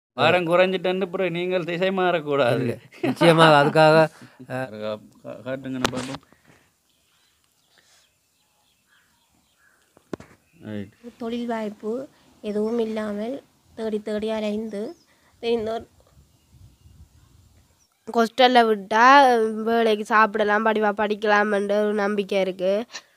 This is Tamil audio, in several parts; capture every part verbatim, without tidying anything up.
பாரம் குறைஞ்சிட்டேன்னு அப்புறம் நீங்கள் திசை மாறக்கூடாது. இல்ல. நிச்சயமாக அதுக்காக அ கா காட்டுங்கண்ணா பார்ப்போம். ரைட். தொழில் வாய்ப்பு எதுவும் இல்லாமல் தேடி தேடி அலைந்து இன்னொரு ஹாஸ்டலில் விட்டால் வேலைக்கு சாப்பிடலாம் படிவா படிக்கலாம்ன்ற ஒரு நம்பிக்கை இருக்குது.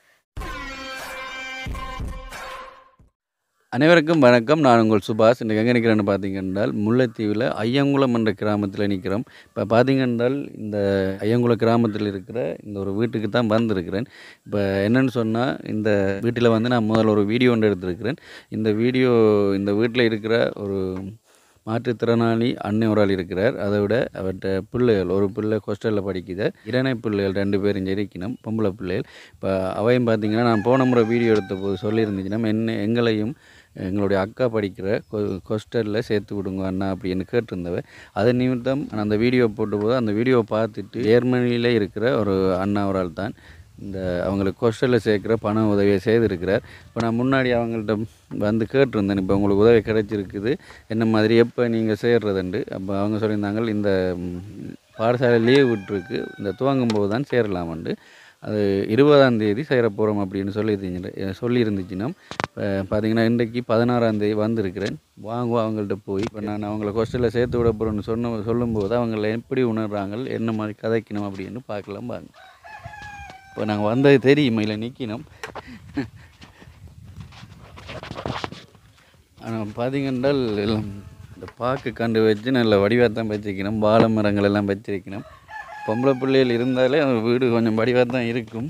அனைவருக்கும் வணக்கம். நான் உங்கள் சுபாஷ். இன்றைக்கு எங்கே நிற்கிறேன்னு பார்த்தீங்கன்றால் முல்லைத்தீவில் ஐயங்குளம் என்ற கிராமத்தில் நிற்கிறோம். இப்போ பார்த்தீங்கன்றால் இந்த ஐயங்குளம் கிராமத்தில் இருக்கிற இந்த ஒரு வீட்டுக்கு தான் வந்திருக்கிறேன். இப்போ என்னென்னு சொன்னால், இந்த வீட்டில் வந்து நான் முதல்ல ஒரு வீடியோ ஒன்று எடுத்திருக்கிறேன். இந்த வீடியோ இந்த வீட்டில் இருக்கிற ஒரு மாற்றுத்திறனாளி அன்னை ஒரு ஆள் இருக்கிறார். அதை விட அவர்கிட்ட பிள்ளைகள், ஒரு பிள்ளை ஹாஸ்டலில் படிக்குது, இரணை பிள்ளைகள் ரெண்டு பேரும் ஜெரிக்கணும், பொம்பளை பிள்ளைகள். இப்போ அவையும் பார்த்தீங்கன்னா, நான் போன முறை வீடியோ எடுத்த போது சொல்லியிருந்துச்சுன்னா, என்ன எங்களையும் எங்களுடைய அக்கா படிக்கிற கொ ஹாஸ்டலில் சேர்த்து விடுங்க அண்ணா அப்படின்னு கேட்டிருந்தவ. அதன் நிமித்தம் நான் அந்த வீடியோ போட்ட போது அந்த வீடியோவை பார்த்துட்டு ஜெர்மனியில் இருக்கிற ஒரு அண்ணா ஒரு ஆள் தான் இந்த அவங்களுக்கு ஹாஸ்டலில் சேர்க்குற பண உதவியை செய்திருக்கிறார். இப்போ நான் முன்னாடி அவங்கள்ட்ட வந்து கேட்டிருந்தேன், இப்போ உங்களுக்கு உதவி கிடைச்சிருக்குது, என்ன மாதிரி எப்போ நீங்கள் சேர்றதுண்டு. அப்போ அவங்க சொல்லியிருந்தாங்க, இந்த பாடசாலை லீவ் விட்டுருக்கு, இந்த துவங்கும் போது தான் சேரலாமண்டு, அது இருபதாம் தேதி சேர போகிறோம் அப்படின்னு சொல்லியிருந்தீங்க சொல்லியிருந்துச்சுன்னா பார்த்தீங்கன்னா, இன்றைக்கு பதினாறாம் தேதி வந்திருக்கிறேன். வாங்குவோம் அவங்கள்ட்ட போய். இப்போ நான் அவங்கள ஹாஸ்டலில் சேர்த்து விட போகிறேன்னு சொன்ன சொல்லும்போது அவங்கள எப்படி உணர்றாங்க, என்ன மாதிரி கதைக்கணும் அப்படின்னு பார்க்கலாம் பாருங்க. இப்போ நாங்கள் வந்தது தெரியுமா இல்லை நிற்கணும். ஆனால் பார்த்தீங்கன்றால் எல்லாம் இந்த பாக்கு கண்டு வச்சு நல்ல வடிவாக தான் வச்சுக்கணும். வாழை மரங்கள் எல்லாம் வச்சிருக்கணும். பொம்பளை பிள்ளைகள் இருந்தாலே அந்த வீடு கொஞ்சம் வடிவாக தான் இருக்கும்.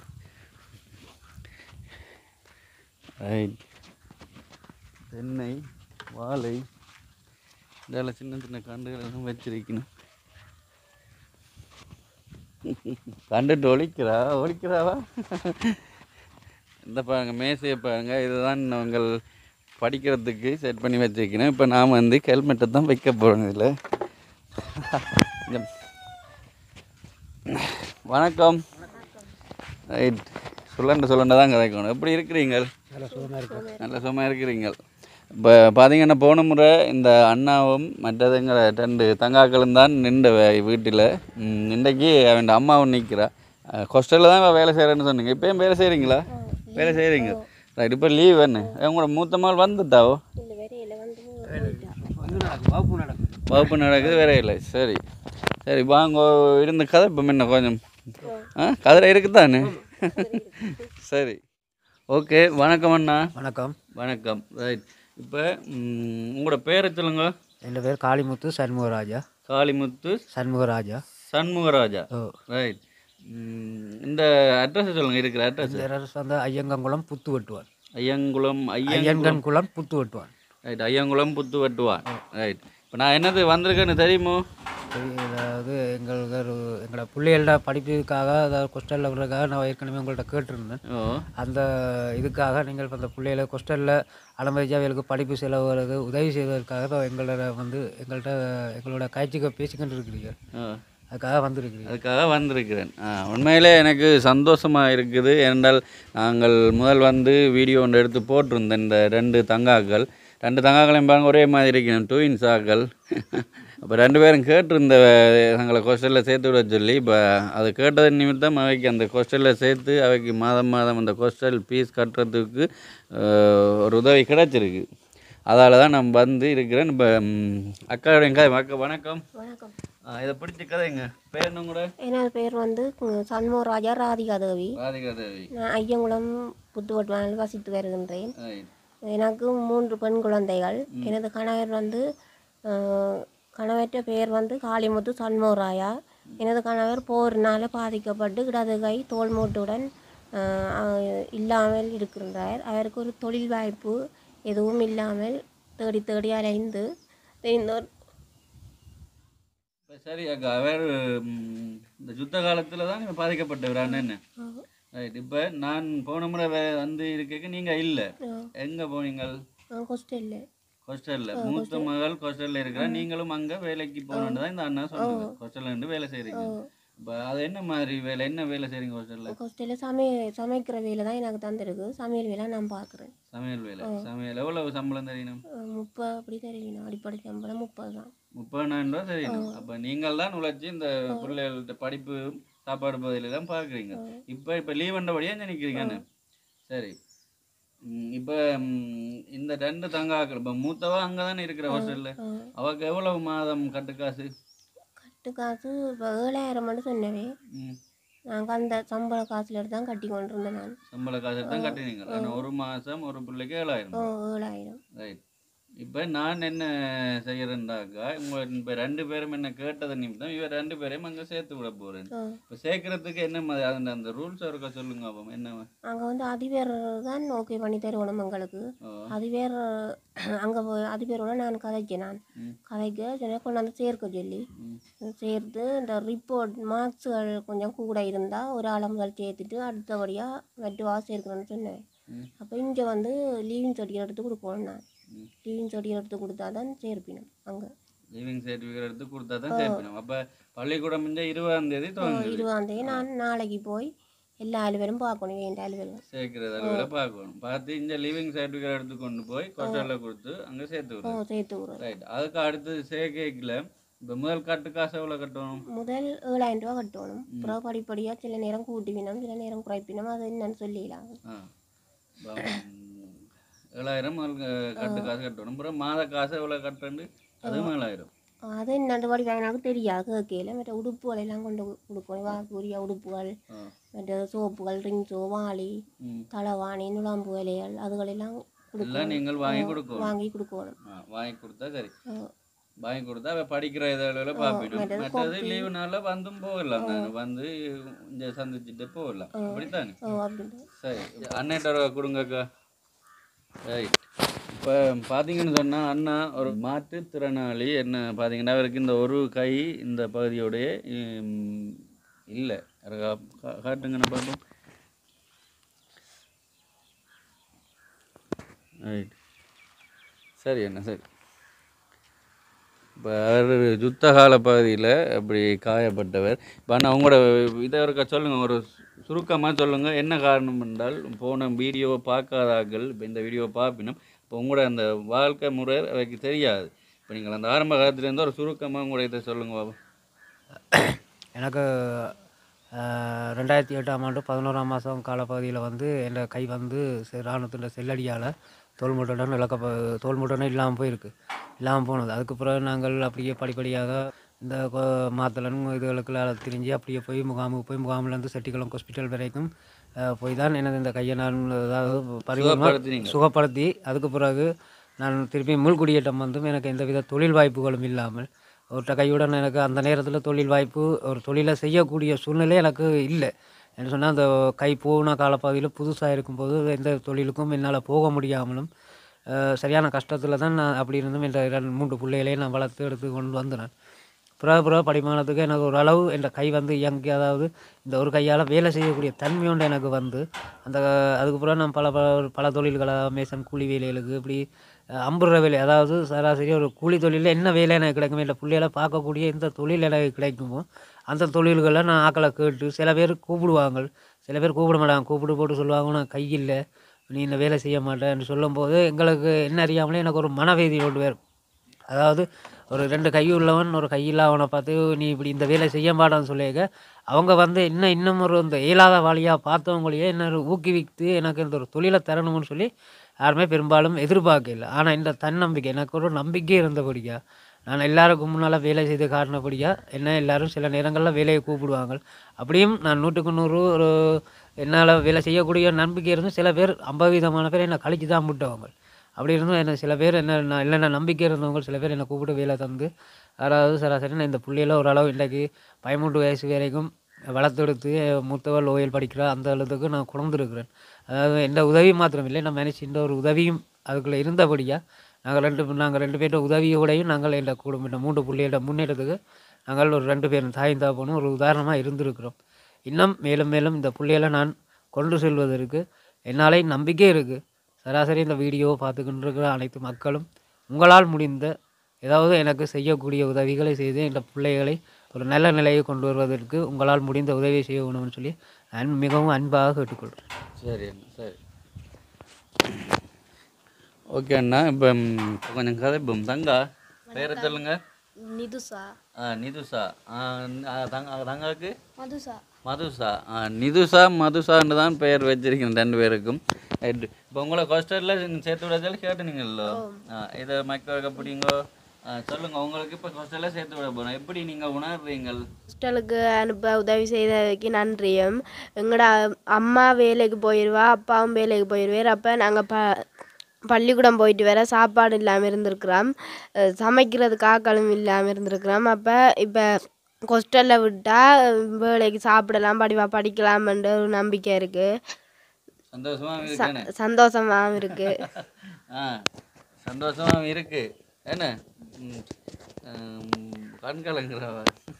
ரைட். தென்னை, வாழை, இதெல்லாம் சின்ன சின்ன கண்டுகள் எல்லாம் வச்சிருக்கணும். கண்டுட்டு ஒழிக்கிறா ஒழிக்கிறாவா இந்த பாருங்க, மேசையை பாருங்க, இதுதான் நாங்கள் படிக்கிறதுக்கு செட் பண்ணி வச்சுருக்கணும். இப்போ நாம் வந்து ஹெல்மெட்டை தான் வைக்க போகிறோம் இதில். வணக்கம். ரைட். சொல்லண்ட சொல்லண்ட தான் கதைக்கணும். எப்படி இருக்கிறீங்க? நல்ல சும்மா இருக்கிறீங்க. இப்போ பார்த்தீங்கன்னா, போன முறை இந்த அண்ணாவும் மற்றதுங்கிற ரெண்டு தங்காக்களும் தான் நின்ற வீட்டில். இன்றைக்கி அவன் அம்மாவும் நிற்கிறா. ஹாஸ்டலில் தான் வேலை செய்கிறேன்னு சொன்னீங்க. இப்போயும் வேலை செய்கிறீங்களா? வேலை செய்கிறீங்க. ரைட். இப்போ லீவ் என்ன உங்களோட மூத்த மால் வந்துட்டாவோ? வகுப்பு நடக்குது, வேற இல்லை. சரி சரி, வாங்க இருந்த கதை இப்போ முன்ன கொஞ்சம் ஆ கதிரை இருக்குதானே? சரி, ஓகே. வணக்கம் அண்ணா. வணக்கம். வணக்கம். ரைட். இப்போ உங்களோட பேரை சொல்லுங்க. என் பேர் காளிமுத்து சண்முகராஜா. காளிமுத்து சண்முகராஜா. சண்முகராஜா. Oh right. இந்த அட்ரஸ் சொல்லுங்கள், இருக்கிற அட்ரஸ். அட்ரஸ் வந்து ஐயங்கங்குளம் புத்து வெட்டுவான். ஐயங்குளம் ஐயங்கன்குளம் புத்து வெட்டுவான். ரைட். ஐயங்குளம் புத்து வெட்டுவான். ரைட். இப்போ நான் என்னது வந்திருக்கேன்னு தெரியுமோ? அதாவது எங்களுக்கு ஒரு எங்களோட பிள்ளைகளோட படிப்புக்காக, அதாவது ஹாஸ்டலில் விடுறதுக்காக நான் ஏற்கனவே உங்கள்கிட்ட கேட்டிருந்தேன். அந்த இதுக்காக நீங்கள் இப்போ அந்த பிள்ளைகளை ஹாஸ்டலில் அனுமதிச்சு அவர்களுக்கு படிப்பு செலவுகளுக்கு உதவி செய்வதற்காக இப்போ எங்களோட வந்து எங்கள்கிட்ட எங்களோட காய்ச்சிக்க பேசிக்கிட்டு இருக்கிறீங்க. அதுக்காக வந்திருக்கிறேன். அதுக்காக வந்திருக்கிறேன். உண்மையிலே எனக்கு சந்தோஷமாக இருக்குது. ஏனென்றால் நாங்கள் முதல் வந்து வீடியோ ஒன்று எடுத்து போட்டிருந்தேன். இந்த ரெண்டு தங்காக்கள் ரெண்டு தங்காக்களையும் பாருங்க, ஒரே மாதிரி இருக்கணும், ட்வின்ஸ் ஆக்கள். அப்போ ரெண்டு பேரும் கேட்டிருந்த தங்களை ஹாஸ்டலில் சேர்த்து விட சொல்லி. இப்போ அது கேட்டதன் நிமித்தம் அவைக்கு அந்த ஹாஸ்டலில் சேர்த்து அவைக்கு மாதம் மாதம் அந்த ஹாஸ்டல் ஃபீஸ் கட்டுறதுக்கு ஒரு உதவி கிடச்சிருக்கு. அதால் தான் நான் வந்து இருக்கிறேன். இப்போ அக்காவுடைய கதை. அக்கா வணக்கம். வணக்கம். இதை பிடிச்ச கதைங்க. பேர் என்ன கூட? என்னோட பேர் வந்து சண்முகராஜா ராதிகா தேவி. ராதிகா தேவி. நான் ஐயங்குளம் புத்துவட்டுவானில் வசித்து வருகின்றேன். எனக்கு மூன்று பெண் குழந்தைகள். எனது கணவர் வந்து கணவற்ற பெயர் வந்து காளிமுத்து சண்முகராயா. எனது கணவர் போரினால் பாதிக்கப்பட்டு இடது கை தோல் மூட்டுடன் இல்லாமல் இருக்கின்றார். அவருக்கு ஒரு தொழில் வாய்ப்பு எதுவும் இல்லாமல் தேடி தேடி அலைந்து இன்னொரு. சரி அக்கா, அவர் இந்த யுத்த காலத்தில் தான் நீங்கள் பாதிக்கப்பட்டவரான்னு என்ன? ரைட். இப்போ நான் போன முறை வந்து இருக்க நீங்கள் இல்லை, எங்கே போனீங்கள்? ஹாஸ்டலில். ஹாஸ்டலில் மூத்த மகள் ஹாஸ்டலில் இருக்கிற, நீங்களும் அங்கே வேலைக்கு போகணுன்னு தான் இந்த அண்ணா சொல்லுங்கள். ஹாஸ்டலில் இருந்து வேலை செய்கிறீங்க. இப்போ அது என்ன மாதிரி வேலை என்ன வேலை செய்கிறீங்க ஹோஸ்டலில்? ஹாஸ்டலில் சமையல் சமைக்கிற வேலை தான் எனக்கு தந்துருக்கு. சமையல் வேலை நான் பார்க்குறேன். சமையல் வேலை. சமையல் எவ்வளவு சம்பளம் தெரியணும்? முப்பது அப்படி தெரியணும். அடிப்படை சம்பளம் முப்பது தான். முப்பதாயிரம் ரூபா தெரியணும். அப்போ நீங்கள் தான் உழைச்சி இந்த பிள்ளைகள்கிட்ட படிப்பு சாப்பாடு பகுதியிலாம் பார்க்குறீங்க. இப்போ இப்போ லீவ் வந்தபடியாக நினைக்கிறீங்கன்னு. சரி, இப்போ இந்த ரெண்டு தங்காக்கள் இப்போ மூத்தவா அங்கே தானே இருக்கிற ஹாஸ்டலில், அவருக்கு எவ்வளவு மாதம் கட்டுக்காசு? கட்டுக்காசு இப்போ ஏழாயிரம் மட்டும் சொன்னவே. நாங்கள் அந்த சம்பள காசுல எடுத்து தான் கட்டி கொண்டு இருந்தேன் நான். சம்பள காசு தான் கட்டினீங்க. ஆனால் ஒரு மாதம் ஒரு பிள்ளைக்கு ஏழாயிரம். ஏழாயிரம். ரைட். இப்போ நான் என்ன செய்கிறேன்டாக்கா, உங்கள் இப்போ ரெண்டு பேரும் என்ன கேட்டதை நிமித்தம் இவர் ரெண்டு பேரையும் அங்கே சேர்த்து விட போகிறேன். இப்போ சேர்க்கறதுக்கு என்ன மாதிரி அந்த அந்த ரூல்ஸ் இருக்க சொல்லுங்க. அப்போ என்ன அங்கே வந்து அதிபர் தான் ஓகே பண்ணி தருவணும் எங்களுக்கு. அதிபர் அங்கே போய் அதிபரோட நான் கதைக்க நான் கதைக்க சொன்னால் கொண்டாந்து சேர்க்க சொல்லி சேர்த்து இந்த ரிப்போர்ட் மார்க்ஸுகள் கொஞ்சம் கூட இருந்தால் ஒரு ஆளை முதல் சேர்த்துட்டு அடுத்தபடியாக மெட்டுவாக சேர்க்கணும்னு சொன்னேன். அப்போ இங்கே வந்து லீவிங் சர்டிஃபிகேட் எடுத்து கொடுக்கணும். நான் லீவிங் சர்டிஃபிகேட் எடுத்து கொடுத்தா தான் சேர்ப்பினோம். அங்கே லீவிங் சர்டிஃபிகேட் எடுத்து கொடுத்தா தான் சேர்ப்பினோம். அப்போ பள்ளிக்கூடம் இந்த இருபதாம் தேதி இருபதாம் தேதி நான் நாளைக்கு போய் எல்லா அலுவலும் பார்க்கணும். வேண்ட அலுவலும் சேர்க்கிறது அலுவலை பார்க்கணும். பார்த்து இந்த லீவிங் சர்டிஃபிகேட் எடுத்து கொண்டு போய் ஹாஸ்டலில் கொடுத்து அங்கே சேர்த்து விடுறோம். சேர்த்து விடுறோம். ரைட். அதுக்கு அடுத்து சேர்க்கல இப்போ முதல் கட்டு காசு எவ்வளோ கட்டணும்? முதல் ஏழாயிரம் ரூபா கட்டணும். அப்புறம் படிப்படியாக சில நேரம் கூட்டிவினோம், சில நேரம் குறைப்பினோம். அது என்னன்னு சொல்லிடலாம். ஏழாயிரம் கட்டு காசு கட்டணும். அப்புறம் மாத காசு எவ்வளோ கட்டுறது? அதுவும் ஏழாயிரம். அது என்னண்டு படி எனக்கு தெரியாது. கேட்கல மற்ற உடுப்புகள் எல்லாம் கொண்டு கொடுக்கணும். வாக்குரிய உடுப்புகள், மற்ற சோப்புகள், ரிங்ஸோ, வாளி, தலைவாணி, நுழாம்பு வேலைகள் அதுகளெல்லாம் கொடுக்கலாம். நீங்கள் வாங்கி கொடுக்கணும். வாங்கி கொடுக்கணும். வாங்கி கொடுத்தா சரி. வாங்கி கொடுத்தா அவள் படிக்கிற இதெல்லாம் பார்ப்பிடும். மற்றது லீவு நாளில் வந்தும் போகலாம். நான் வந்து இங்கே சந்திச்சுட்டு போகலாம். அப்படித்தானே? சரி, அண்ணன்ட்ட கொடுங்கக்கா. ரைட். இப்போ பார்த்தீங்கன்னு சொன்னால் அண்ணா ஒரு மாற்றுத்திறனாளி. என்ன பார்த்தீங்கன்னா அவருக்கு இந்த ஒரு கை இந்த பகுதியோடைய இல்லை. காட்டுங்கண்ணா பார்ப்போம். ரைட். சரி அண்ணா, சரி. இப்போ அவர் யுத்த கால பகுதியில் அப்படி காயப்பட்டவர். இப்போ அண்ணா உங்களோட இதை இருக்க சொல்லுங்கள், ஒரு சுருக்கமாக சொல்லுங்கள். என்ன காரணம் என்றால் போன வீடியோவை பார்க்காதார்கள் இப்போ இந்த வீடியோவை பார்ப்பினும் இப்போ உங்களோட அந்த வாழ்க்கை முறை அவைக்கு தெரியாது. இப்போ நீங்கள் அந்த ஆரம்ப காலத்துலேருந்து ஒரு சுருக்கமாக உங்களோட இதை சொல்லுங்கள் பாபா. எனக்கு ரெண்டாயிரத்தி எட்டாம் ஆண்டு பதினோராம் மாதம் காலப்பகுதியில் வந்து என் கை வந்து இராணுவத்தின் செல்லடியால் தோல்முட்டன் இழக்க தோல்முட்டனே இல்லாமல் போயிருக்கு. இல்லாமல் போனது. அதுக்கு பிறகு நாங்கள் அப்படியே படிப்படியாக இந்த மாத்தளன் இதுகளுக்கெல்லாம் திரிஞ்சு அப்படியே போய் முகாமுக்கு போய் முகாமிலேருந்து செட்டிக்குளம் ஹாஸ்பிட்டல் வரைக்கும் போய் தான் எனது இந்த கையை நான் அதாவது பரிமாண சுகப்படுத்தி அதுக்கு பிறகு நான் திருப்பி முள்குடியேற்றம் வந்தும் எனக்கு எந்தவித தொழில் வாய்ப்புகளும் இல்லாமல் ஒருத்த கையுடன் எனக்கு அந்த நேரத்தில் தொழில் வாய்ப்பு ஒரு தொழிலை செய்யக்கூடிய சூழ்நிலை எனக்கு இல்லை. என்ன சொன்னால் அந்த கை போன காலப்பகுதியில் புதுசாக இருக்கும்போது எந்த தொழிலுக்கும் என்னால் போக முடியாமலும் சரியான கஷ்டத்தில் தான் நான் அப்படி இருந்தும் என்ற இரண்டு மூன்று பிள்ளைகளையும் நான் வளர்த்து எடுத்து கொண்டு வந்தேன். புற புற படிமானத்துக்கு எனக்கு ஒரு அளவு என் கை வந்து இயங்கி அதாவது இந்த ஒரு கையால் வேலை செய்யக்கூடிய தன்மை ஒன்று எனக்கு வந்து அந்த அதுக்கு பிறகு நான் பல பல தொழில்களாக மேசன் கூலி வேலைகளுக்கு இப்படி அம்புற வேலை அதாவது சராசரி ஒரு கூலி தொழிலில் என்ன வேலை எனக்கு கிடைக்கும் இல்லை பிள்ளைகளை பார்க்கக்கூடிய எந்த தொழில் எனக்கு கிடைக்குமோ அந்த தொழில்களை நான் ஆக்களை கேட்டு சில பேர் கூப்பிடுவாங்க, சில பேர் கூப்பிட மாட்டாங்க. கூப்பிட்டு போட்டு சொல்லுவாங்க நான் கையில் நீ இந்த வேலை செய்ய மாட்டேன்னு சொல்லும்போது எங்களுக்கு என்ன அறியாமலே எனக்கு ஒரு மனவேதி கொண்டு வரும். அதாவது ஒரு ரெண்டு கை உள்ளவன் ஒரு கையில்லாதவனை பார்த்து நீ இப்படி இந்த வேலை செய்ய மாட்டான்னு சொல்லியிருக்க அவங்க வந்து இன்னும் இன்னும் ஒரு இந்த இயலாத வாலியாக பார்த்தவங்களையே என்ன ஊக்குவித்து எனக்கு இந்த ஒரு தொழிலை தரணும்னு சொல்லி யாருமே பெரும்பாலும் எதிர்பார்க்கல. ஆனால் இந்த தன்னம்பிக்கை எனக்கு ஒரு நம்பிக்கை இருந்தபடியா நான் எல்லாருக்கும் முன்னால் வேலை செய்து காட்டினபடியா என்ன எல்லோரும் சில நேரங்களில் வேலையை கூப்பிடுவாங்க. அப்படியும் நான் நூற்றுக்கு நூறு ஒரு என்னால் வேலை செய்யக்கூடிய நம்பிக்கை இருந்தும் சில பேர் ஐம்பது விதமான பேர் என்னை கழிச்சு தான் விட்டவங்க. அப்படி இருந்தும் என்ன சில பேர் என்ன நான் இல்லைன்னா நம்பிக்கை இருந்தவங்க சில பேர் என்னை கூப்பிட்டு வேலை தந்து அதாவது சராசரி நான் இந்த பிள்ளையில ஓரளவு இன்றைக்கு பதிமூன்று வயசு வரைக்கும் வளர்த்தெடுத்து மூத்தவள் ஓயல் படிக்கிற அந்த அளவுக்கு நான் குழந்திருக்கிறேன். அதாவது எந்த உதவி மாத்திரம் இல்லை நான் மேனேஜ் இந்த ஒரு உதவியும் அதுக்குள்ளே இருந்தபடியாக நாங்கள் ரெண்டு நாங்கள் ரெண்டு பேர்ட்ட உதவியோடையும் நாங்கள் எந்த குடும்ப மூன்று பிள்ளைகள முன்னேற்றத்துக்கு நாங்கள் ஒரு ரெண்டு பேரும் தாயும் தாப்பனும் ஒரு உதாரணமாக இருந்திருக்கிறோம். இன்னும் மேலும் மேலும் இந்த பிள்ளைகளை நான் கொண்டு செல்வதற்கு என்னாலே நம்பிக்கை இருக்குது. சராசரி இந்த வீடியோவை பார்த்துக்கிட்டு இருக்கிற அனைத்து மக்களும் உங்களால் முடிந்த ஏதாவது எனக்கு செய்யக்கூடிய உதவிகளை செய்து இந்த பிள்ளைகளை ஒரு நல்ல நிலையை கொண்டு வருவதற்கு உங்களால் முடிந்த உதவி செய்ய வேணும்னு சொல்லி நான் மிகவும் அன்பாக கேட்டுக்கொள்கிறேன். சரி அண்ணா சரி. ஓகே அண்ணா. இப்போ கொஞ்சம் கதை இப்போ தங்கா பேரை சொல்லுங்க. நிதுசா. ஆ நிதுசா. ஆ தங்க தங்காவுக்கு மதுசா. மதுசா. ஆ நிதுசா மதுசான்னு தான் பெயர் வச்சிருக்கேன் ரெண்டு பேருக்கும். இப்போ உங்களை ஹாஸ்டலில் சேர்த்து விடாதாலும் கேட்டுனீங்களோ? ஆ இதை மக்களுக்கு எப்படிங்கோ சொல்லுங்கள். உங்களுக்கு இப்போ ஹாஸ்டலில் சேர்த்து விட போகிறோம், எப்படி நீங்கள் உணர்றீங்க? ஹாஸ்டலுக்கு அனுப்ப உதவி செய்ததுக்கு நன்றியும். எங்களோட அம்மா வேலைக்கு போயிடுவா, அப்பாவும் வேலைக்கு போயிடுவார். அப்போ நாங்கள் ப பள்ளிக்கூடம் போயிட்டு வர சாப்பாடு இல்லாமல் இருந்திருக்கிறோம், சமைக்கிறதுக்கு ஆக்களும் இல்லாமல் இருந்திருக்கிறோம். அப்போ இப்போ ஹாஸ்டலில் விட்டால் வேலைக்கு சாப்பிடலாம், படிவா படிக்கலாம்ன்ற ஒரு நம்பிக்கை இருக்குது. சந்தோஷமாக சந்தோஷமாகவும் இருக்குது. ஆ சந்தோஷமாகவும் இருக்குது. என்ன கண்கலங்கிறவ.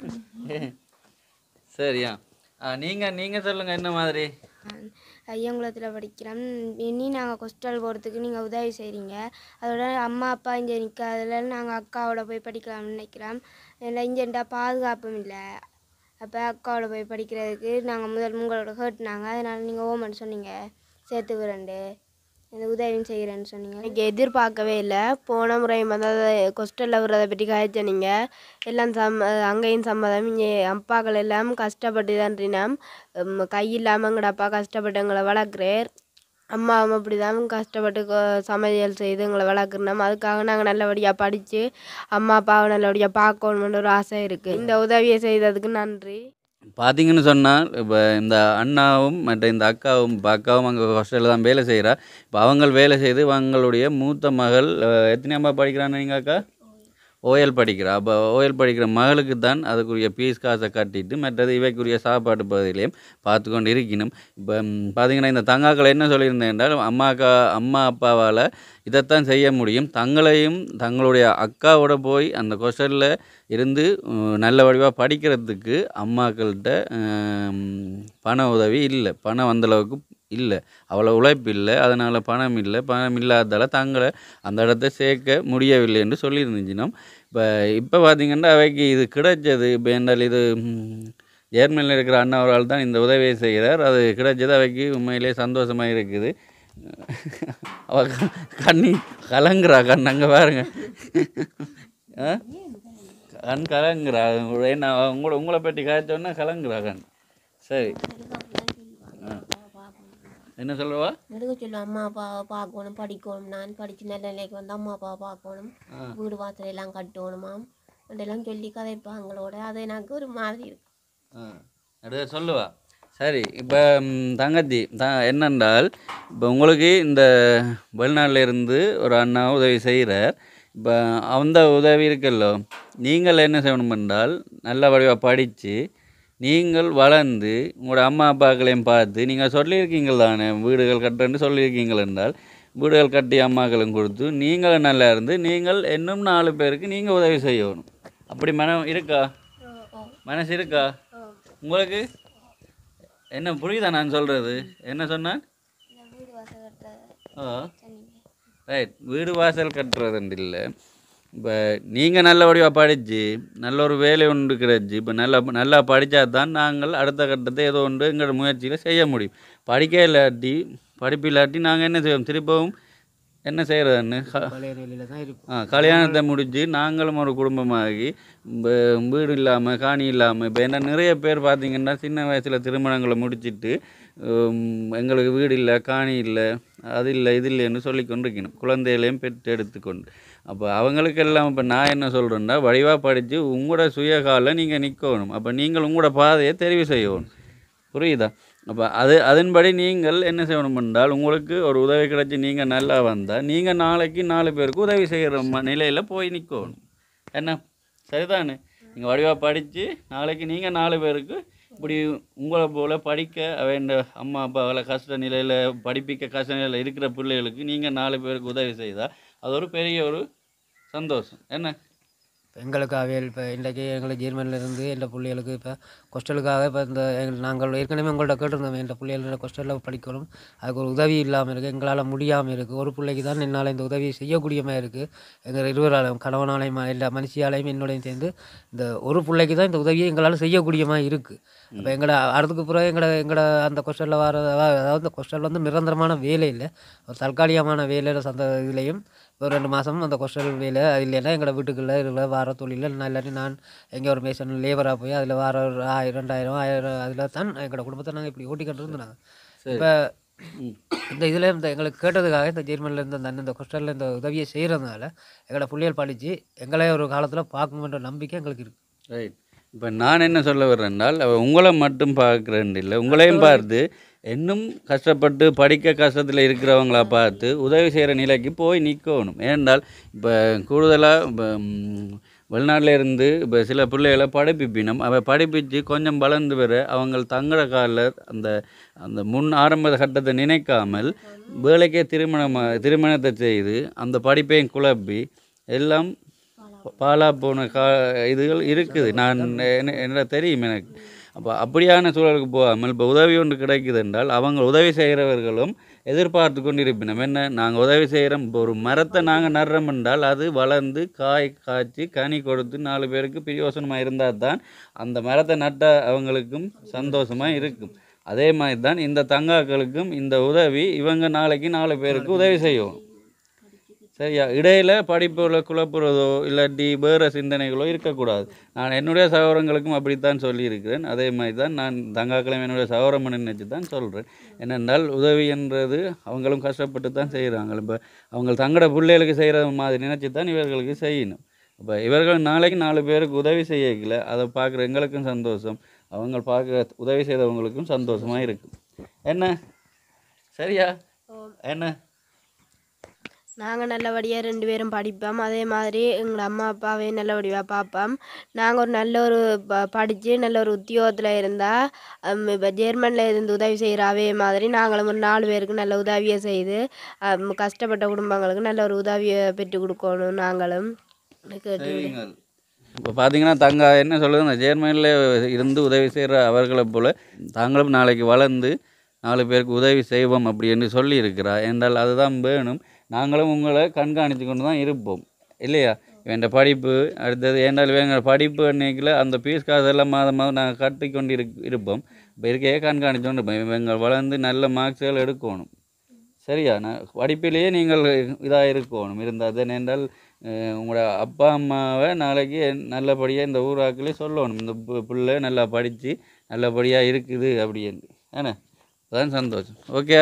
சரியா. நீங்கள் நீங்கள் சொல்லுங்கள் என்ன மாதிரி? ஐயங்குளத்தில் படிக்கிறோம். இனி நாங்கள் ஹாஸ்டல் போகிறதுக்கு நீங்கள் உதவி செய்கிறீங்க. அதோட அம்மா அப்பா இங்கே நிற்காதல நாங்கள் அக்காவோட போய் படிக்கலாம்னு நினைக்கிறோம். இல்லை இங்கேண்டா பாதுகாப்பும் இல்லை. அப்போ அக்காவோட போய் படிக்கிறதுக்கு நாங்கள் முதல் உங்களோட கேட்டுனாங்க. அதனால் நீங்கள் ஓமன்னு சொன்னீங்க, சேர்த்துக்கிறேன்டு இந்த உதவியும் செய்கிறேன்னு சொன்னீங்க. எனக்கு எதிர்பார்க்கவே இல்லை. போன முறை வந்து ஹாஸ்டலில் விடுறதை பற்றி காய்ச்ச நீங்கள் எல்லாம் சம் அங்கேயும் சம்மதம். இங்கே அப்பாக்கள் எல்லாம் கஷ்டப்பட்டு தான்றினோம், கை இல்லாமல் எங்கட அப்பா கஷ்டப்பட்டு எங்களை வளர்க்குறார். அம்மாவும் அப்படி தான் கஷ்டப்பட்டு சமையல் செய்து எங்களை வளர்க்குறோம். அதுக்காக நாங்கள் நல்லபடியாக படித்து அம்மா அப்பாவை நல்லபடியாக பார்க்கணுன்னு ஒரு ஆசை இருக்குது. இந்த உதவியை செய்ததுக்கு நன்றி. பார்த்தீங்கன்னு சொன்னால் இப்போ இந்த அண்ணாவும் மற்ற இந்த அக்காவும் இப்போ அக்காவும் அங்கே ஹாஸ்டலில் தான் வேலை செய்கிறா. இப்போ அவங்க வேலை செய்து அவங்களுடைய மூத்த மகள் எத்தனை அம்மா படிக்கிறான்னு நீங்கள் அக்கா? ஓஎல் படிக்கிறா. அப்போ ஓஎல் படிக்கிற மகளுக்கு தான் அதுக்குரிய பீஸ் காசை கட்டிட்டு மற்றது இவைக்குரிய சாப்பாட்டு பகுதியிலையும் பார்த்து கொண்டு இருக்கணும். இப்போ பார்த்தீங்கன்னா இந்த தங்காக்களை என்ன சொல்லியிருந்தேன் என்றால், அம்மா அக்கா அம்மா அப்பாவால் இதைத்தான் செய்ய முடியும். தங்களையும் தங்களுடைய அக்காவோட போய் அந்த ஹாஸ்டலில் இருந்து நல்ல வடிவாக படிக்கிறதுக்கு அம்மாக்கள்கிட்ட பண உதவி இல்லை, பணம் அந்தளவுக்கு இல்லை, அவ்வளோ உழைப்பு இல்லை, அதனால் பணம் இல்லை. பணம் இல்லாததால் தங்களை அந்த இடத்த சேர்க்க முடியவில்லை என்று சொல்லியிருந்துச்சினோம். இப்போ இப்போ பார்த்திங்கன்னா அவைக்கு இது கிடைச்சது. இப்போ என்றால் இது ஜெர்மனியில் இருக்கிற அண்ணா அவரால் தான் இந்த உதவியை செய்கிறார். அது கிடைச்சது அவைக்கு உண்மையிலே சந்தோஷமாக இருக்குது. அவ கண்ணி கலங்குறா. கண் அங்கே பாருங்க, கண் கலங்குறா. என்ன உங்களை உங்களை பற்றி காய்ச்சோன்னா கலங்குறா கண். சரி என்ன சொல்லுவா? நெடுக்க சொல்லுவோம், அம்மா அப்பாவை பார்க்கணும், படிக்கணும், நான் படித்து நல்ல நிலைக்கு வந்து அம்மா அப்பாவை பார்க்கணும், வீடு வாசல் எல்லாம் கட்டணுமாம் அதெல்லாம் சொல்லி கதைப்பாங்களோட. அது எனக்கு ஒரு மாதிரி இருக்கு. அடுத்த சொல்லுவா. சரி. இப்போ தங்கச்சி த என்னென்றால் இப்போ உங்களுக்கு இந்த வெளிநாட்டில் இருந்து ஒரு அண்ணா உதவி செய்கிறார். இப்போ அந்த உதவி இருக்குல்லோ, நீங்கள் என்ன செய்யணும் என்றால் நல்ல வடிவாக படித்து நீங்கள் வளர்ந்து உங்களோட அம்மா அப்பாக்களையும் பார்த்து நீங்கள் சொல்லியிருக்கீங்கள் தானே வீடுகள் கட்டுறேன்னு சொல்லியிருக்கீங்கள் என்றால் வீடுகள் கட்டி அம்மாக்களும் கொடுத்து நீங்களும் நல்லா இருந்து நீங்கள் இன்னும் நாலு பேருக்கு நீங்கள் உதவி செய்யணும். அப்படி மனம் இருக்கா? மனசு இருக்கா உங்களுக்கு? என்ன புரியுதா நான் சொல்கிறது? என்ன சொன்னேன்? Oh right. வீடு வாசல் கட்டுறதுண்டு இல்லை. இப்போ நீங்கள் நல்லபடியாக படித்து நல்ல ஒரு வேலை ஒன்று கிடைச்சி இப்போ நல்லா நல்லா படித்தா தான் நாங்கள் அடுத்த கட்டத்தை ஏதோ ஒன்று எங்களோட முயற்சியில் செய்ய முடியும். படிக்க இல்லாட்டி படிப்பு இல்லாட்டி நாங்கள் என்ன செய்வோம்? திருப்பவும் என்ன செய்கிறதுன்னு ஆ கல்யாணத்தை முடித்து நாங்களும் ஒரு குடும்பமாகி வீடு இல்லாமல் காணி இல்லாமல் இப்போ என்ன நிறைய பேர் பார்த்திங்கன்னா சின்ன வயசில் திருமணங்களை முடிச்சுட்டு எங்களுக்கு வீடு இல்லை, காணி இல்லை, அது இல்லை, இது இல்லைன்னு சொல்லி கொண்டிருக்கணும், குழந்தைகளையும் பெற்று எடுத்துக்கொண்டு. அப்போ அவங்களுக்கெல்லாம் இப்போ நான் என்ன சொல்கிறேன்னா, வடிவாக படித்து உங்களோட சுயகால நீங்கள் நிற்கணும். அப்போ நீங்கள் உங்களோட பாதையை தெரிவு செய்யணும். புரியுதா? அப்போ அது அதன்படி நீங்கள் என்ன செய்யணும் என்றால், உங்களுக்கு ஒரு உதவி கிடைச்சி நீங்கள் நல்லா வந்தால் நீங்கள் நாளைக்கு நாலு பேருக்கு உதவி செய்கிற நிலையில் போய் நிற்கணும். என்ன சரிதானே? நீங்கள் வடிவாக படித்து நாளைக்கு நீங்கள் நாலு பேருக்கு இப்படி உங்களை போல் படிக்க வேண்ட அம்மா அப்பாவில் கஷ்ட நிலையில் படிப்பிக்க கஷ்ட நிலையில் இருக்கிற பிள்ளைகளுக்கு நீங்கள் நாலு பேருக்கு உதவி செய்தால் அது ஒரு பெரிய ஒரு சந்தோஷம். என்ன எங்களுக்காக இப்போ இன்றைக்கி எங்களுக்கு ஜெர்மனிலேருந்து எந்த பிள்ளைகளுக்கு இப்போ கொஸ்டலுக்காக இப்போ இந்த எங்கள் நாங்கள் ஏற்கனவே உங்கள்கிட்ட கேட்டிருந்தோம் எந்த பிள்ளைகளோட கொஸ்டலில் படிக்கணும் அதுக்கு ஒரு உதவி இல்லாமல் இருக்குது எங்களால் முடியாமல் இருக்குது ஒரு பிள்ளைக்கு தான் என்னால் இந்த உதவியை செய்யக்கூடிய மாதிரி இருக்குது எங்கள் இருவராலையும் கணவனாலையும் எல்லா மனுஷியாலையும் என்னோடையும் சேர்ந்து இந்த ஒரு பிள்ளைக்கு தான் இந்த உதவியை எங்களால் செய்யக்கூடிய மாதிரி இருக்குது இப்போ எங்களை அடுத்துக்கு பிறகு எங்களை எங்களோட அந்த கொஸ்டலில் வர அதாவது இந்த கொஸ்டல் வந்து நிரந்தரமான வேலை இல்லை ஒரு தற்காலிகமான வேலையில் சந்த இதுலேயும் ஒரு ரெண்டு மாதம் அந்த கொஸ்டல் வேலை இல்லைன்னா எங்களோட வீட்டுக்குள்ளே இதில் வார தொழிலில் நான் இல்லாட்டி நான் எங்கே ஒரு மேசன் லேபராக போய் அதில் வார ஒரு ஆயிரம் ரெண்டாயிரம் ஆயிரம் அதில் தான் எங்களோட குடும்பத்தை நாங்கள் இப்படி ஓட்டிக்கிட்டு இருந்தாங்க இப்போ இந்த இதில் இந்த எங்களுக்கு கேட்டதுக்காக இந்த ஜெர்மனியில் இருந்து அந்த இந்த கொஸ்டலில் இந்த உதவியை செய்கிறதுனால எங்களோட பிள்ளைகள் படித்து எங்களே ஒரு காலத்தில் பார்க்கணுன்ற நம்பிக்கை எங்களுக்கு இருக்குது. ரைட். இப்போ நான் என்ன சொல்ல வர்றேன்னால் உங்களை மட்டும் பார்க்குறேன் இல்லை உங்களையும் பார்த்து இன்னும் கஷ்டப்பட்டு படிக்க கஷ்டத்தில் இருக்கிறவங்கள பார்த்து உதவி செய்கிற நிலைக்கு போய் நிற்கணும். ஏனென்றால் இப்போ கூடுதலாக இப்போ வெளிநாட்டில் இருந்து இப்போ சில பிள்ளைகளை படிப்பிப்பினோம் அவ படிப்பிச்சு கொஞ்சம் வளர்ந்து வர அவங்க தங்குற காலில் அந்த அந்த முன் ஆரம்ப கட்டத்தை நினைக்காமல் வேலைக்கே திருமணமாக திருமணத்தை செய்து அந்த படிப்பையும் குழப்பி எல்லாம் பாலா போன கா இதுகள் இருக்குது. நான் என்ன தெரியும் எனக்கு. அப்போ அப்படியான சூழலுக்கு போகாமல் இப்போ உதவி ஒன்று கிடைக்குது என்றால் அவங்க உதவி செய்கிறவர்களும் எதிர்பார்த்து கொண்டு இருப்பினோம். என்ன நாங்கள் உதவி செய்கிறோம் இப்போ ஒரு மரத்தை நாங்கள் நடுறோம் என்றால் அது வளர்ந்து காய் காய்ச்சி கனி கொடுத்து நாலு பேருக்கு பிரயோசனமாக இருந்தால் தான் அந்த மரத்தை நட்ட அவங்களுக்கும் சந்தோஷமாக இருக்கும். அதே மாதிரி தான் இந்த தங்காக்களுக்கும் இந்த உதவி இவங்க நாளைக்கு நாலு பேருக்கு உதவி செய்யும். சரியா? இடையில் படிப்புல குழப்புறதோ இல்லாட்டி வேறு சிந்தனைகளோ இருக்கக்கூடாது. நான் என்னுடைய சகோதரங்களுக்கும் அப்படித்தான் சொல்லியிருக்கிறேன். அதே மாதிரி தான் நான் தங்காக்களையும் என்னுடைய சகோதரம்னு நினச்சி தான் சொல்கிறேன். என்னென்றால் உதவி என்றது அவங்களும் கஷ்டப்பட்டு தான் செய்கிறாங்க. இப்போ அவங்க தங்களோட பிள்ளைகளுக்கு செய்கிற மாதிரி நினச்சி தான் இவர்களுக்கு செய்யணும். இப்போ இவர்கள் நாளைக்கு நாலு பேருக்கு உதவி செய்யல அதை பார்க்குற எங்களுக்கும் சந்தோஷம், அவங்க பார்க்குற உதவி செய்தவங்களுக்கும் சந்தோஷமாக இருக்கும். என்ன சரியா? என்ன நாங்கள் நல்லபடியாக ரெண்டு பேரும் படிப்போம். அதே மாதிரி எங்கள் அம்மா அப்பாவையும் நல்லபடியாக பார்ப்போம். நாங்கள் ஒரு நல்ல ஒரு ப படித்து நல்ல ஒரு உத்தியோகத்தில் இருந்தால் இப்போ ஜெர்மனியில் இருந்து உதவி செய்கிற அதே மாதிரி நாங்களும் ஒரு நாலு பேருக்கு நல்ல உதவியை செய்து கஷ்டப்பட்ட குடும்பங்களுக்கு நல்ல ஒரு உதவியை பெற்று கொடுக்கணும். நாங்களும் கேட்டு இப்போ பார்த்தீங்கன்னா தங்கா என்ன சொல்லுது, இந்த ஜெர்மனியில் இருந்து உதவி செய்கிற அவர்களை போல் தாங்களும் நாளைக்கு வளர்ந்து நாலு பேருக்கு உதவி செய்வோம் அப்படி என்று சொல்லி இருக்கிறா. என்றால் அதுதான் வேணும். நாங்களும் உங்களை கண்காணித்து கொண்டு தான் இருப்போம் இல்லையா? என் படிப்பு அடுத்தது ஏன்றால் எங்கள் படிப்பு அன்னைக்கில் அந்த பீஸ் காசு எல்லாம் மாதம் மாதம் நாங்கள் கட்டி கொண்டு இரு இருப்போம் இப்போ இருக்கையே கண்காணித்து கொண்டு இருப்போம். இவங்க வளர்ந்து நல்ல மார்க்ஸ்கள் எடுக்கணும். சரியா? நான் படிப்பிலேயே நீங்கள் இதாக இருக்கணும் இருந்தால் தான். என்றால் உங்களோட அப்பா அம்மாவை நாளைக்கு நல்லபடியாக இந்த ஊராக்களே சொல்லணும் இந்த பிள்ளை நல்லா படித்து நல்லபடியாக இருக்குது அப்படின்னு. ஏன்னா அதான் சந்தோஷம். Okay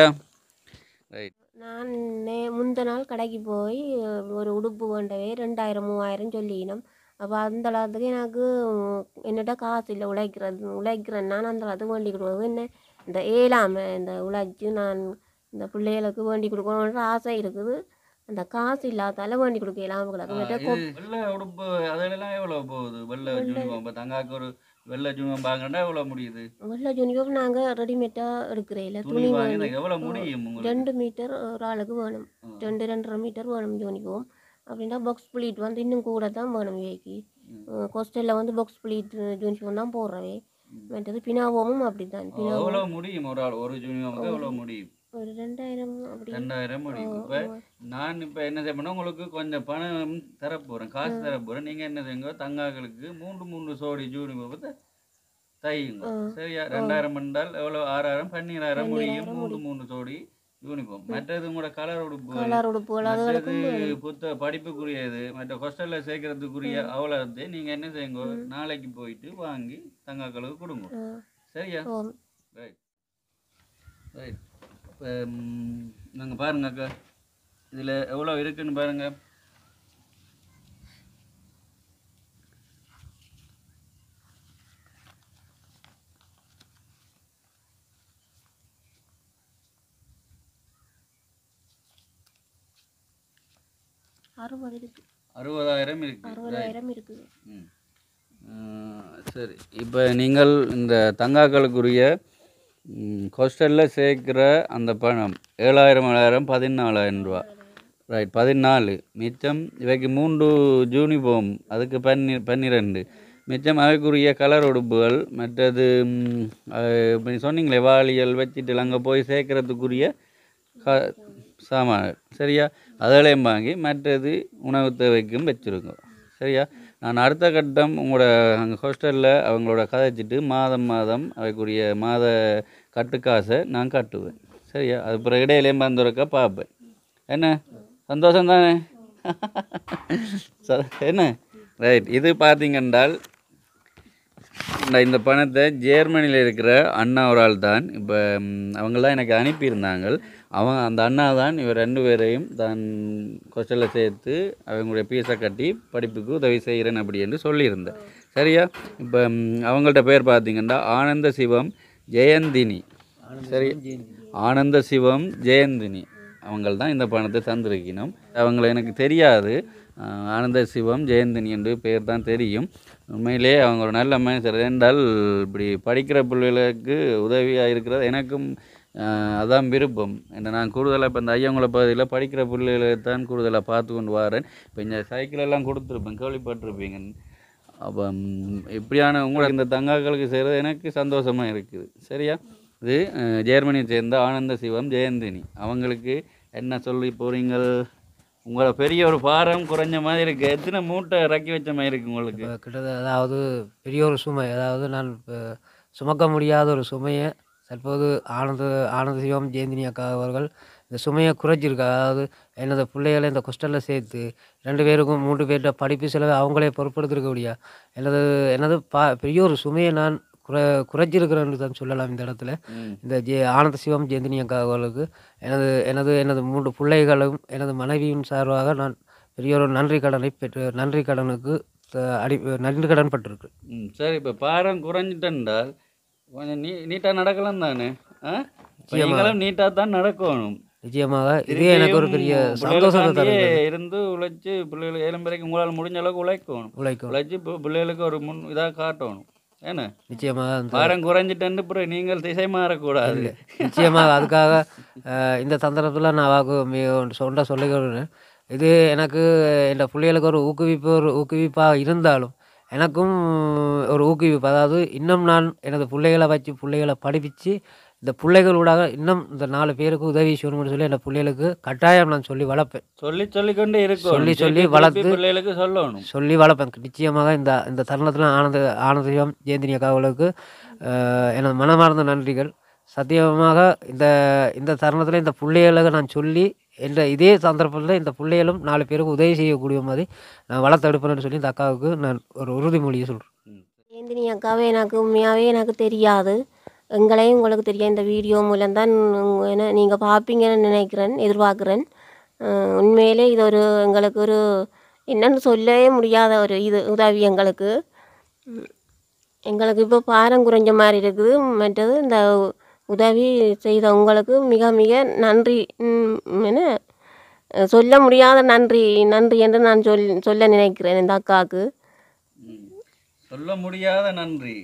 right. நான் நே முந்த நாள் கடைக்கு போய் ஒரு உடுப்பு வேண்டவே ரெண்டாயிரம் மூவாயிரம் சொல்லினோம். அப்போ அந்த அளவுக்கு எனக்கு என்னட்ட காசு இல்லை உழைக்கிறது உழைக்கிறேன் நான் அந்த அளவுக்கு வேண்டி கொடுக்குறது என்ன இந்த ஏழாமை இந்த உழைச்சி நான் இந்த பிள்ளைகளுக்கு வேண்டி கொடுக்கணுன்ற ஆசை இருக்குது. அந்த காசு இல்லாதால வேண்டி கொடுக்க இல்லாமல் வெள்ளை உடுப்பு அதெல்லாம் எவ்வளோ போகுது? வெள்ளை யூனிஃபார்ம் இப்போ தங்காக்கு ஒரு வெள்ளை யூனிஃபார்ம் பார்க்கணுன்னா எவ்வளோ முடியுது? வெள்ளை யூனிஃபார்ம் நாங்கள் ரெடிமேடாக எடுக்கிறேன். துணி எவ்வளோ முடியும்? ரெண்டு மீட்டர் ஒரு ஆளுக்கு வேணும், ரெண்டு ரெண்டரை மீட்டர் வேணும் யூனிஃபார்ம். அப்படின்னா பாக்ஸ் பிளீட் வந்து இன்னும் கூட தான் வேணும். வேக்கி ஹாஸ்டலில் வந்து பாக்ஸ் பிளீட் யூனிஃபார்ம் தான் போடுறவே. மற்றது பினாவோமும் அப்படி தான். எவ்வளோ முடியும் ஒரு ஆள் ஒரு யூனிஃபார்முக்கு எவ்வளோ முடியும்? ஒரு ரெண்டாயிரம் அப்படி ரெண்டாயிரம் முடியும். இப்போ நான் இப்போ என்ன செய்யணும், உங்களுக்கு கொஞ்சம் பணம் தரப்போகிறேன், காசு தரப்போகிறேன். நீங்கள் என்ன செய்யுங்க, தங்காக்களுக்கு மூன்று மூன்று சோடி யூனிஃபார்ம் தையுங்க. சரியா? ரெண்டாயிரம் பண்ணால் எவ்வளோ? ஆறாயிரம் பன்னிராயிரம் முடியும். மூன்று மூன்று சோடி யூனிஃபார்ம். மற்றது கூட கலர் உடுப்பு கலர் உடுப்புகள் மற்றது புத்த படிப்புக்குரியது மற்ற ஹாஸ்டலில் சேர்க்கறதுக்குரிய அவ்வளோத்தை நீங்கள் என்ன செய்யுங்க, நாளைக்கு போயிட்டு வாங்கி தங்காக்களுக்கு கொடுங்க. சரியா? Right right. இப்போ நாங்கள் பாருங்க அக்கா, இதில் எவ்வளோ இருக்குன்னு பாருங்க. அறுபது இருக்கு. அறுபதாயிரம் இருக்கு. அறுபதாயிரம் இருக்குது. ம் சரி. இப்போ நீங்கள் இந்த தங்காக்களுக்குரிய ஹாஸ்டலில் சேர்க்குற அந்த பணம் ஏழாயிரம் ஏழாயிரம் பதினாலாயிரம் ரூபா. ரைட் பதினாலு மிச்சம் இவைக்கு மூன்று யூனிஃபார்ம் அதுக்கு பன்னி பன்னிரெண்டு மிச்சம் அவைக்குரிய கலர் உடுப்புகள் மற்றது ம், அஹ், இப்ப நீ சொன்னீங்களே வாளியல் வச்சுட்டு அங்கே போய் சேர்க்கறதுக்குரிய க சாமான் சரியா அதெல்லாம் வாங்கி மற்றது உணவு தேவைக்கும் வச்சுருங்க சரியா நான் அடுத்த கட்டம் உங்களோட அங்கே ஹாஸ்டலில் அவங்களோட கதைச்சிட்டு மாதம் மாதம் அவைக்குரிய மாத கட்டுக்காசை நான் கட்டுவேன் சரியா அது பிறகு இடையிலேயும் வந்துருக்கா பார்ப்பேன் என்ன சந்தோஷம் தானே ச- என்ன ரைட் இது பார்த்தீங்கன்றால் இந்த இந்த பணத்தை ஜெர்மனியில் இருக்கிற அண்ணா ஒரு ஆள் தான் இப்போ அவங்களாம் எனக்கு அனுப்பியிருந்தாங்க அவன் அந்த அண்ணா தான் இவர் ரெண்டு பேரையும் தான் ஹாஸ்டலில் சேர்த்து அவங்களுடைய பீஸை கட்டி படிப்புக்கு உதவி செய்கிறேன் அப்படி என்று சொல்லியிருந்தேன் சரியா இப்போ அவங்கள்ட்ட பேர் பார்த்தீங்கன்னா ஆனந்த சிவம் ஜெயந்தினி சரி ஆனந்த சிவம் ஜெயந்தினி அவங்கள் தான் இந்த பணத்தை தந்திருக்கணும் அவங்கள எனக்கு தெரியாது ஆஹ் ஆனந்த சிவம் ஜெயந்தினி என்று பேர் தான் தெரியும் உண்மையிலே அவங்க ஒரு நல்ல மனுஷர் என்றால் இப்படி படிக்கிற பிள்ளைகளுக்கு உதவியாக இருக்கிறது எனக்கும் ஆஹ் அதான் விருப்பம் என்ன நான் கூடுதலாக இப்போ இந்த ஐயங்குள பகுதியில் படிக்கிற பிள்ளைகளை தான் கூடுதலாக பார்த்து கொண்டு வரேன் இப்போ இந்த சைக்கிள் எல்லாம் கொடுத்துருப்பேன் கேள்விப்பட்டிருப்பீங்க அப்போ ம், இப்படியான உங்களுக்கு இந்த தங்காக்களுக்கு செய்கிறது எனக்கு சந்தோஷமாக இருக்குது சரியா இது அஹ், ஜெர்மனியை சேர்ந்த ஆனந்த சிவம் ஜெயந்தினி அவங்களுக்கு என்ன சொல்லி போகிறீங்கள் உங்களை பெரிய ஒரு பாரம் குறைஞ்ச மாதிரி இருக்குது எத்தனை மூட்டை இறக்கி வச்ச மாதிரி இருக்குது உங்களுக்கு இப்போ கிட்டத்தட்ட அதாவது பெரிய ஒரு சுமை அதாவது நான் இப்போ சுமக்க முடியாத ஒரு சுமையை தற்போது ஆனந்த ஆனந்த சிவம் ஜெயந்தினி அக்கா அவர்கள் இந்த சுமையை குறைச்சிருக்கா அதாவது எனது பிள்ளைகளை இந்த ஹாஸ்டலில் சேர்த்து ரெண்டு பேருக்கும் மூன்று பேர்கிட்ட படிப்பு செலவை அவங்களே பொறுப்படுத்திருக்க முடியா எனது எனது பா பெரிய ஒரு சுமையை நான் குறை குறைச்சிருக்கிறேன்னு தான் சொல்லலாம் இந்த இடத்துல ம் இந்த ஜே ஆனந்த சிவம் ஜெயந்தினி அக்கா அவர்களுக்கு எனது எனது எனது மூன்று பிள்ளைகளும் எனது மனைவியின் சார்பாக நான் பெரிய ஒரு நன்றி கடனை பெற்று நன்றி கடனுக்கு த- அடி நன்றி கடன் பட்டிருக்கு ம் சரி இப்போ பாரம் குறைஞ்சிட்டேன்டால் கொஞ்சம் நீ நீட்டாக நடக்கலாம் தானே ஆ இப்ப நீங்களும் நீட்டாக தான் நடக்கணும் நிச்சயமாக இதே எனக்கு ஒரு பெரிய சந்தோஷத்தை பிள்ளைகளுக்காண்டியே தருகிறது இருந்து உழைச்சி பிள்ளைகள் ஏழு வரைக்கும் உங்களால் முடிஞ்ச அளவுக்கு உழைக்கணும் உழைக்கும் உழைச்சி இப்போ பிள்ளைகளுக்கு ஒரு முன் இதாக காட்டணும் என்ன நிச்சயமாக அந்த பாரம் குறைஞ்சிட்டேன்னு பிறகு நீங்கள் திசை மாறக்கூடாது நிச்சயமாக அதுக்காக அஹ், இந்த சந்தர்ப்பத்தில் நான் வாக்கு மிக சொன்ன சொல்லிக்கிறேன் இது எனக்கு என் பிள்ளைகளுக்கு ஒரு ஊக்குவிப்பு ஒரு ஊக்குவிப்பாக இருந்தாலும் எனக்கும் ஒரு ஊக்குவிப்பு அதாவது இன்னும் நான் எனது பிள்ளைகளை வச்சு பிள்ளைகளை படிப்பிச்சு இந்த பிள்ளைகளூடாக இன்னும் இந்த நாலு பேருக்கு உதவி செய்யணும்னு சொல்லி என் பிள்ளைகளுக்கு கட்டாயம் நான் சொல்லி வளர்ப்பேன் சொல்லி சொல்லிக்கொண்டே இருக்கும் சொல்லி சொல்லி திருப்பி வளர்த்து பிள்ளைகளுக்கு சொல்லணும் சொல்லி வளர்ப்பேன் நிச்சயமாக இந்த இந்த தருணத்தில் ஆனந்த ஆனந்தம் ஜெயந்தினி அக்காவுகளுக்கு அஹ், எனது மனமார்ந்த நன்றிகள் சத்தியமாக இந்த இந்த தருணத்தில் இந்த பிள்ளைகளுக்கு நான் சொல்லி என்ற இதே சந்தர்ப்பத்தில் இந்த பிள்ளைகளும் நாலு பேருக்கு உதவி செய்யக்கூடிய மாதிரி நான் வளர்த்தெடுப்பேன்னு சொல்லி இந்த அக்காவுக்கு நான் ஒரு உறுதிமொழியை சொல்கிறேன் ஜெயந்தினி அக்காவே எனக்கு உண்மையாகவே எனக்கு தெரியாது எங்களையும் உங்களுக்கு தெரியும் இந்த வீடியோ மூலம்தான் உங்க- என்ன நீங்கள் பார்ப்பீங்கன்னு நினைக்கிறேன் எதிர்பார்க்குறேன் அஹ் உண்மையிலே இது ஒரு எங்களுக்கு ஒரு என்னன்னு சொல்லவே முடியாத ஒரு இது உதவி எங்களுக்கு உம் எங்களுக்கு இப்போ பாரம் குறைஞ்ச மாதிரி இருக்குது மற்றது இந்த உதவி செய்த உங்களுக்கு மிக மிக நன்றி உம் என்ன அஹ் சொல்ல முடியாத நன்றி நன்றி என்று நான் சொல் சொல்ல நினைக்கிறேன் இந்த அக்காவுக்கு ம். சொல்ல முடியாத நன்றி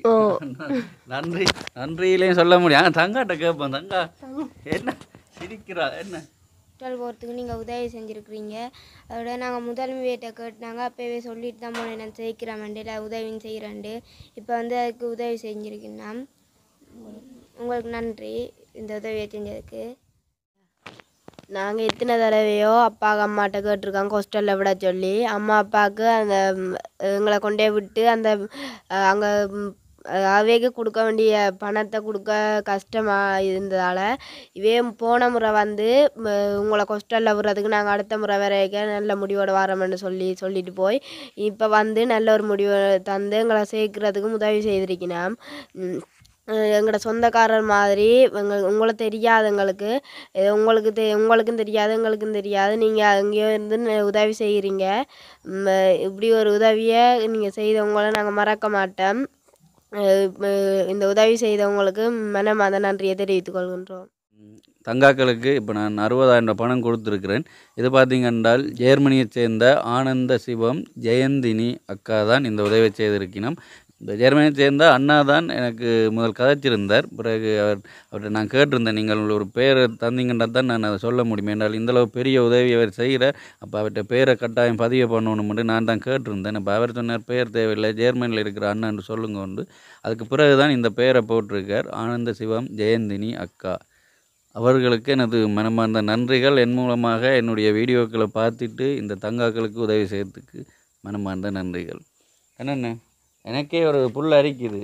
நன்றி நன்றியிலையும் சொல்ல முடியும் தங்காட்ட கேட்போம் தங்கா என்ன சிரிக்கிறா என்ன ஹாஸ்டல் போகிறதுக்கு நீங்கள் உதவி செஞ்சுருக்கிறீங்க அதோட நாங்கள் முதல்மையிட்ட கேட்டாங்க அப்போவே சொல்லிட்டு தான் போனேன் நான் சேர்க்கிறேன் மண்டியில் உதவின்னு செய்கிறேன்ட்டு இப்போ வந்து அதுக்கு உதவி செஞ்சுருக்கேன்னா உங்களுக்கு நன்றி இந்த உதவியை செஞ்சதுக்கு நாங்கள் எத்தனை தடவையோ அப்பா அம்மாட்ட கேட்டிருக்காங்க ஹாஸ்டலில் விட சொல்லி அம்மா அப்பாவுக்கு அந்த ம், எங்களை கொண்டே விட்டு அந்த அங்கே அவைக்கு கொடுக்க வேண்டிய பணத்தை கொடுக்க கஷ்டமாக இருந்ததால் இவே போன முறை வந்து ம, உங்களை ஹாஸ்டலில் விடுறதுக்கு நாங்கள் அடுத்த முறை வரைக்கும் நல்ல முடிவோடு வரோம்னு சொல்லி சொல்லிட்டு போய் இப்போ வந்து நல்ல ஒரு முடிவு தந்து எங்களை சேர்க்கறதுக்கு உதவி செய்திருக்கிறோம். ம், எங்களோட சொந்தக்காரர் மாதிரி எங்கள் உங்களை தெரியாது எங்களுக்கு இது உங்களுக்கு தெ உங்களுக்கும் தெரியாது எங்களுக்கும் தெரியாது நீங்கள் அங்கேயோ இருந்து ந- உதவி செய்கிறீங்க. ம், இப்படி ஒரு உதவியை நீங்கள் செய்தவங்கள நாங்கள் மறக்க மாட்டோம். அஹ் ம- இந்த உதவி செய்தவங்களுக்கு மனமார்ந்த நன்றியை தெரிவித்துக் கொள்கின்றோம். தங்காக்களுக்கு இப்போ நான் அறுபதாயிரம் ரூபாய் பணம் கொடுத்துருக்கிறேன். இது பார்த்தீங்கன்றால் ஜெர்மனியைச் சேர்ந்த ஆனந்த சிவம் ஜெயந்தினி அக்கா தான் இந்த உதவி செய்திருக்கணும். இந்த ஜெர்மனியை சேர்ந்த அண்ணா தான் எனக்கு முதல் கதைச்சிருந்தார். பிறகு அவர் அவர்கிட்ட நான் கேட்டிருந்தேன், நீங்கள் ஒரு பேரை தந்தீங்கன்னா தான் நான் அதை சொல்ல முடியும் என்றால் இந்தளவு பெரிய உதவி அவர் செய்கிறார், அப்போ அவர்கிட்ட பேரை கட்டாயம் பதிவு பண்ணணும்னு நான் தான் கேட்டிருந்தேன். அப்போ அவர் சொன்னார் பேர் தேவையில்லை, ஜெர்மனியில் இருக்கிற அண்ணான்னு சொல்லுங்க உண்டு. அதுக்கு பிறகு தான் இந்த பேரை போட்டிருக்கார், ஆனந்த சிவம் ஜெயந்தினி அக்கா. அவர்களுக்கு எனது மனமார்ந்த நன்றிகள். என் மூலமாக என்னுடைய வீடியோக்களை பார்த்துட்டு இந்த தங்காக்களுக்கு உதவி செய்யறதுக்கு மனமார்ந்த நன்றிகள். என்னென்ன எனக்கே ஒரு புல் அரிக்குது.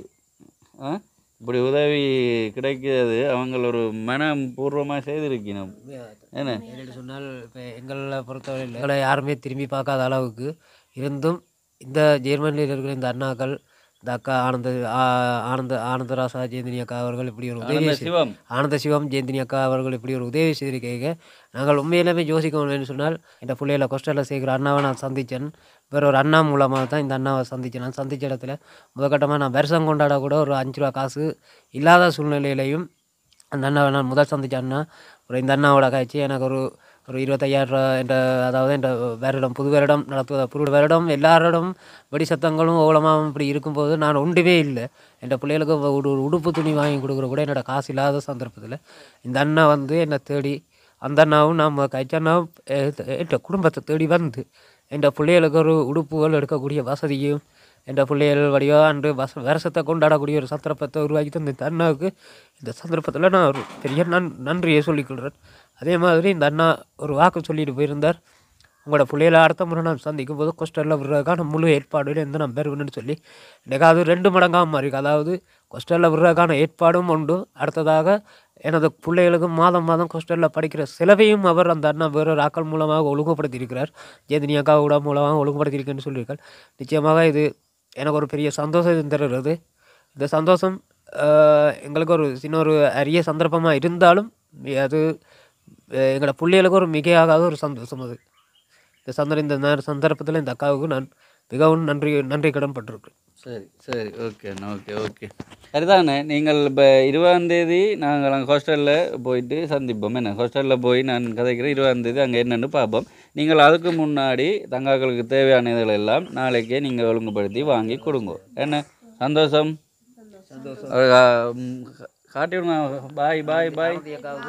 ஆ இப்படி உதவி கிடைக்கிறது அவங்க ஒரு மனம் பூர்வமாக செய்திருக்கணும். என்ன என்னென்னு சொன்னால் இப்போ எங்களை பொறுத்தவரையில் எங்களை யாருமே திரும்பி பார்க்காத அளவுக்கு இருந்தும் இந்த ஜெர்மனியில் இருக்கிற இந்த அண்ணாக்கள், இந்த அக்கா ஆனந்த ஆ- ஆனந்த ஆனந்தராசா ஜெயந்தினி அக்கா அவர்கள் இப்படி ஒரு உதவி செய்- சிவம் ஆனந்த சிவம் ஜெயந்தினி அக்கா அவர்கள் இப்படி ஒரு உதவி செய்திருக்க நாங்கள் உண்மையிலுமே யோசிக்கணும்னு சொன்னால் இந்த பிள்ளைகளை கொஸ்டலில் சேர்க்குற அண்ணாவை நான் சந்தித்தேன். வேற ஒரு அண்ணா மூலமாக தான் இந்த அண்ணாவை சந்தித்தேன். நான் சந்தித்த இடத்துல முதற்கட்டமாக நான் வருஷம் கொண்டாட கூட ஒரு அஞ்சு ரூபா காசு இல்லாத சூழ்நிலையிலையும் அந்த அண்ணாவை நான் முதல் சந்தித்த அண்ணா ஒரு இந்த அண்ணாவோட காய்ச்சி எனக்கு ஒரு ஒரு இருபத்தையாயிரம் ரூபா என்ற அதாவது என்ற வருடம் புது வருடம் நடத்துவ புது வருடம் எல்லாரோடும் வெடி சத்தங்களும் ஓலமாகவும் இப்படி இருக்கும்போது நான் ஒன்றுமே இல்லை. என் பிள்ளைகளுக்கு ஒரு ஒரு உடுப்பு துணி வாங்கி கொடுக்குற கூட என்னோட காசு இல்லாத சந்தர்ப்பத்தில் இந்த அண்ணா வந்து என்னை தேடி, அந்த அண்ணாவும் நாம் கழிச்ச அண்ணாவும் என் குடும்பத்தை தேடி வந்து என் பிள்ளைகளுக்கு ஒரு உடுப்புகள் எடுக்கக்கூடிய வசதியும் என் பிள்ளைகள் வடிவாக அன்று வச வருஷத்தை கொண்டாடக்கூடிய ஒரு சந்தர்ப்பத்தை உருவாக்கி தந்த இந்த அண்ணாவுக்கு இந்த சந்தர்ப்பத்தில் நான் ஒரு பெரிய நன் நன்றியை சொல்லிக்கொள்கிறேன். அதே மாதிரி இந்த அண்ணா ஒரு வாக்கு சொல்லிட்டு போயிருந்தார், உங்களோட பிள்ளைகளை அடுத்த முறை நான் சந்திக்கும் போது கொஸ்டலில் விடுறதுக்கான முழு ஏற்பாடுகள் எந்த நான் பெறுவேன்னு சொல்லி எனக்கு அது ரெண்டு மடங்காக மாறி, அதாவது கொஸ்டலில் விடுறதுக்கான ஏற்பாடும் உண்டு, அடுத்ததாக எனது பிள்ளைகளுக்கு மாதம் மாதம் கொஸ்டலில் படிக்கிற செலவையும் அவர் அந்த அண்ணா வேறொரு ஆக்கள் மூலமாக ஒழுங்குபடுத்தியிருக்கிறார், ஜெயந்தினி அக்கா கூட மூலமாக ஒழுங்குபடுத்தியிருக்கேன்னு சொல்லியிருக்கார். நிச்சயமாக இது எனக்கு ஒரு பெரிய சந்தோஷம் தருகிறது. இந்த சந்தோஷம் எங்களுக்கு ஒரு சின்ன ஒரு அரிய சந்தர்ப்பமாக இருந்தாலும் அது எங்களோட பிள்ளைகளுக்கு ஒரு மிகையாகாத ஒரு சந்தோஷம். அது இந்த சந்தர் இந்த நேர சந்தர்ப்பத்தில் இந்த அக்காவுக்கு நான் மிகவும் நன்றி நன்றி கடன் பட்டிருக்கேன். சரி சரி ஓகே அண்ணா ஓகே ஓகே சரிதானே. நீங்கள் இப்போ இருபதாந்தேதி நாங்கள் அங்கே ஹாஸ்டலில் போயிட்டு சந்திப்போம். என்ன ஹாஸ்டலில் போய் நான் கதைக்கிறேன், இருபதாந்தேதி அங்கே என்னென்னு பார்ப்போம். நீங்கள் அதுக்கு முன்னாடி தங்காக்களுக்கு தேவையான இதுகள் எல்லாம் நாளைக்கே நீங்கள் ஒழுங்குபடுத்தி வாங்கி கொடுங்க. என்ன சந்தோஷம் காட்டி விடுங்க. Bye bye bye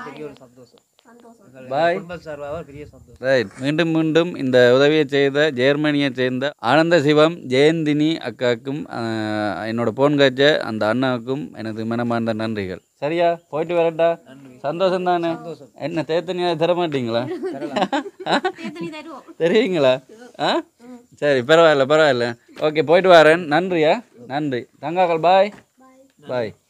bye. Right. மீண்டும் மீண்டும் இந்த உதவியை செய்த ஜெர்மனியை சேர்ந்த ஆனந்த சிவம் ஜெயந்தினி அக்காவுக்கும் என்னோட போன் காய்ச்ச அந்த அண்ணாவுக்கும் எனது மனமார்ந்த நன்றிகள். சரியா போயிட்டு வரட்டா? சந்தோஷம் தானே? என்ன தேத்தனியா தர மாட்டீங்களா? தெரியுங்களா? ஆ சரி பரவாயில்ல பரவாயில்ல ஓகே போயிட்டு வரேன். நன்றியா? நன்றி தங்காக்கள். பாய் பாய்.